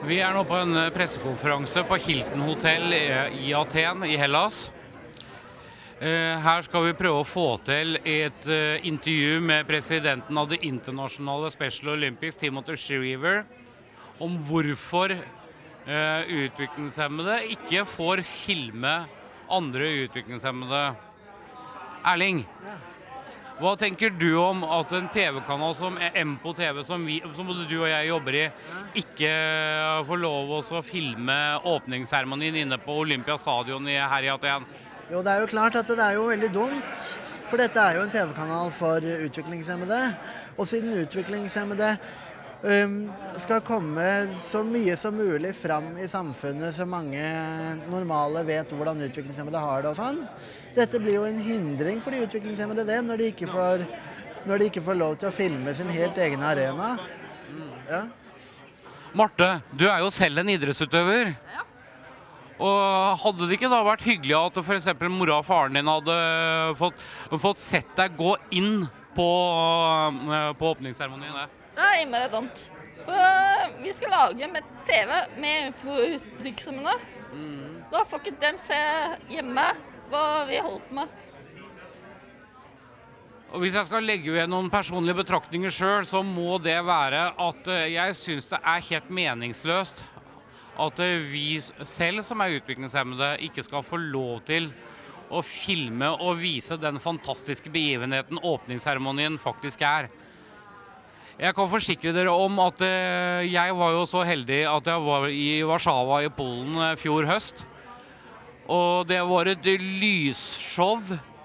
Vi nå på en pressekonferanse på Hilton Hotel i Aten i Hellas. Her skal vi prøve å få til et intervju med presidenten av det internasjonale Special Olympics, Timothy Shriver, om hvorfor utviklingshemmede ikke får filme andre utviklingshemmede. Erling, hva tenker du om at en TV-kanal som MPO TV, som både du og jeg jobber i, ikke får lov å filme åpningsseremonien inne på Olympiastadion her i Aten? Jo, det jo klart at det jo veldig dumt, for dette jo en TV-kanal for utviklingshemmede. Og siden utviklingshemmede skal komme så mye som mulig fram i samfunnet, så mange normale vet hvordan utviklingshemmede har det og sånn. Dette blir jo en hindring for de utviklingshemmede det, når de ikke får lov til å filme sin helt egen arena. Ja. Marte, du jo selv en idrettsutøver. Ja. Og hadde det ikke da vært hyggelig at for eksempel mora og faren din hadde fått sett deg gå inn på åpningsseremonien? Det innmari dumt. For vi skal lage med TV med utviklingshemmede. Da får ikke dem se hjemme hva vi holder på med. Og hvis jeg skal legge ved noen personlige betraktninger selv, så må det være at jeg synes det helt meningsløst at vi selv som utviklingshemmede ikke skal få lov til å filme og vise den fantastiske begivenheten åpningsseremonien faktisk Jeg kan forsikre dere om at jeg var jo så heldig at jeg var i Warszawa i Polen fjor høst. Og det var et lysshow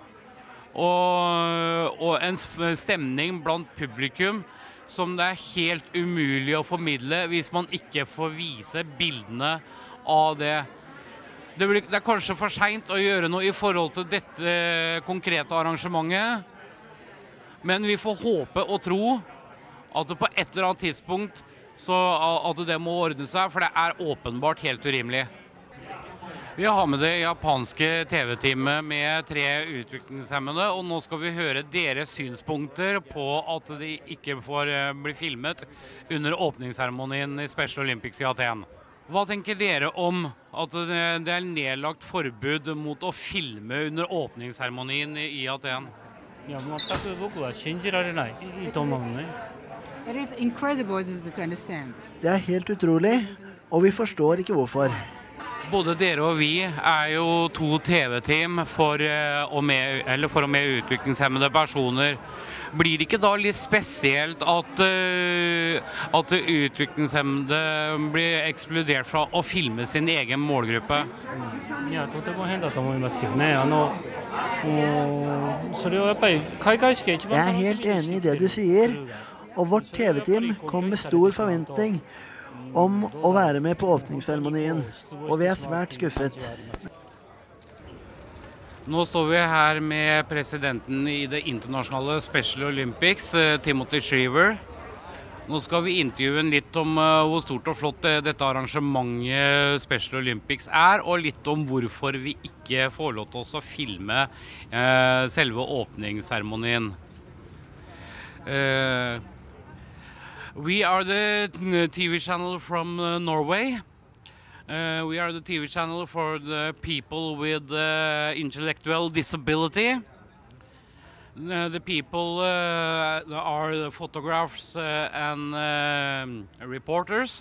og en stemning blant publikum som det helt umulig å formidle hvis man ikke får vise bildene av det. Det kanskje for sent å gjøre noe i forhold til dette konkrete arrangementet, men vi får håpe og tro at det på et eller annet tidspunkt at det må ordne seg, for det åpenbart helt urimelig. Vi har med det japanske TV-teamet med 3 utviklingshemmede, og nå skal vi høre deres synspunkter på at de ikke får bli filmet under åpningsseremonien i Special Olympics i Aten. Hva tenker dere om at det nedlagt forbud mot å filme under åpningsseremonien i Aten? Ja, 全く僕は信じられないと思うね。 It is incredible to understand. Det helt utrolig, og vi forstår ikke hvorfor. Både dere og vi jo 2 TV-team for og med utviklingshemmede personer. Blir det ikke da litt spesielt at utviklingshemmede blir ekskludert fra å filme sin egen målgruppe? いや、とても変だと思いますよね。それはやっぱり開会式が一番 Jeg helt enig i det du sier, og vårt TV-team kom med stor forventning om å være med på åpningsseremonien, og vi svært skuffet. Nå står vi her med presidenten i det internasjonale Special Olympics, Timothy Shriver. Nå skal vi intervjue litt om hvor stort og flott dette arrangementet Special Olympics og litt om hvorfor vi ikke får lov til å filme selve åpningsseremonien. We are the TV channel from Norway. We are the TV channel for the people with intellectual disability. The people are the photographers and reporters.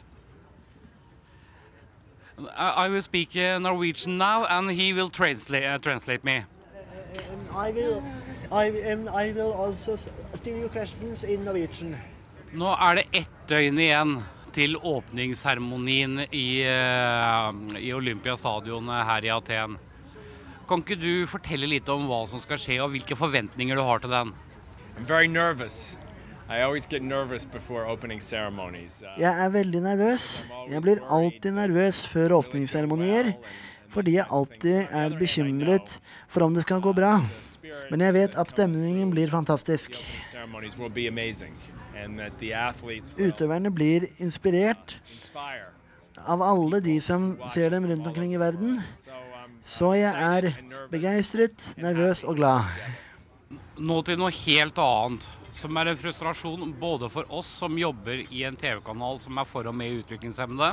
I will speak Norwegian now, and he will translate me. I will also still you questions in Norwegian. Nå det 1 døgn igjen til åpningsseremonien i Olympiastadion her i Aten. Kan ikke du fortelle litt om hva som skal skje, og hvilke forventninger du har til den? I'm very nervous. I always get nervous before opening ceremonies. Jeg veldig nervøs. Jeg blir alltid nervøs før åpningsseremonier, fordi jeg alltid bekymret for om det skal gå bra. Men jeg vet at stemningen blir fantastisk. Ceremonies will be amazing. Utøverne blir inspirert av alle de som ser dem rundt omkring i verden. Så jeg begeistret, nervøs og glad. Nå til noe helt annet, som en frustrasjon både for oss som jobber i en TV-kanal som for og med utviklingshemmede,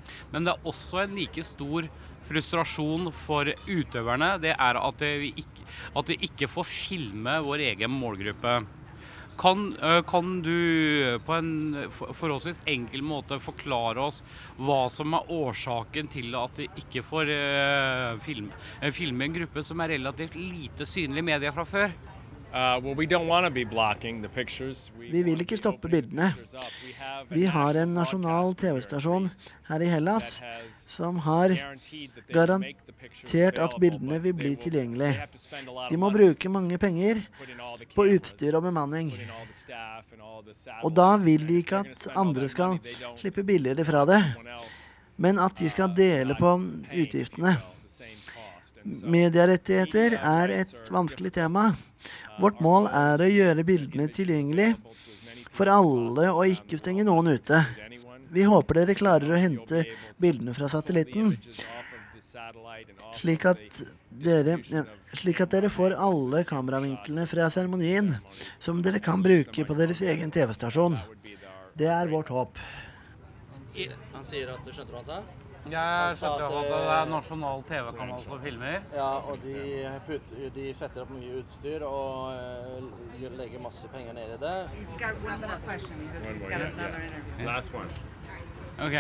Men det også en like stor frustrasjon for utøverne, det at vi ikke får filme vår egen målgruppe. Kan du på en forholdsvis enkel måte forklare oss hva som årsaken til at vi ikke får filme en gruppe som relativt lite synlig i media fra før? Well, we don't want to be blocking the pictures. Vi vil ikke stoppe bildene. Vi har en nasjonal TV-stasjon her i Hellas som har garantert at bildene vil bli tilgjengelige. De må bruke mange penger på utstyr og bemanning. Og da vil de ikke at andre skal slippe billigere fra det, men at de skal dele på utgiftene. Medierettigheter et vanskelig tema. Vårt mål å gjøre bildene tilgjengelig for alle og ikke stenge noen ute. Vi håper dere klarer å hente bildene fra satellitten, slik at dere får alle kameravinklene fra seremonien som dere kan bruke på deres egen TV-stasjon. Det vårt håp. Han sier at, skjønte du hva han sa? Jeg skjønte at det nasjonal TV-kanal som filmer. Ja, og de setter opp mye utstyr og legger masse penger ned i det. Last one. Ok.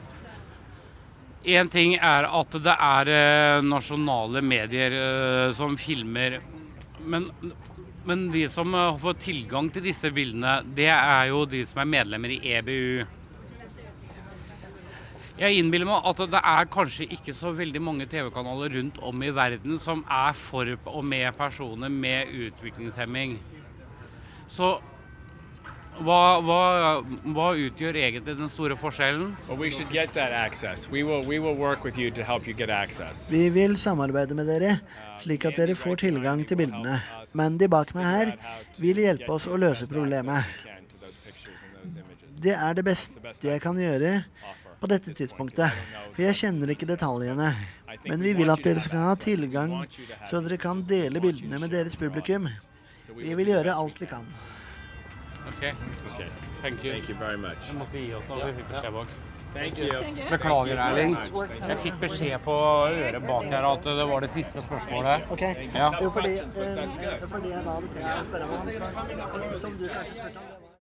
En ting at det nasjonale medier som filmer, men de som får tilgang til disse bildene, det jo de som medlemmer i EBU. Jeg innbiller meg at det kanskje ikke så veldig mange TV-kanaler rundt om i verden som for og med personer med utviklingshemming. Så hva utgjør egentlig den store forskjellen? Well, we should get that access. We will work with you to help you get access. Vi vil samarbeide med dere, slik at dere får tilgang til bildene. Men de bak meg her vil hjelpe oss å løse problemet. Det det beste jeg kan gjøre på dette tidspunktet, for jeg kjenner ikke detaljene. Men vi vil at dere skal ha tilgang, så dere kan dele bildene med deres publikum. Vi vil gjøre alt vi kan. Ok. Thank you. Thank you very much. Jeg måtte gi oss noe, vi fikk beskjed bak. Thank you. Beklager, Erling. Jeg fikk beskjed på øret bak her at det var det siste spørsmålet. Ok, Ja. jo fordi jeg da hadde tenkt å spørre om, som du kanskje spurte om, det var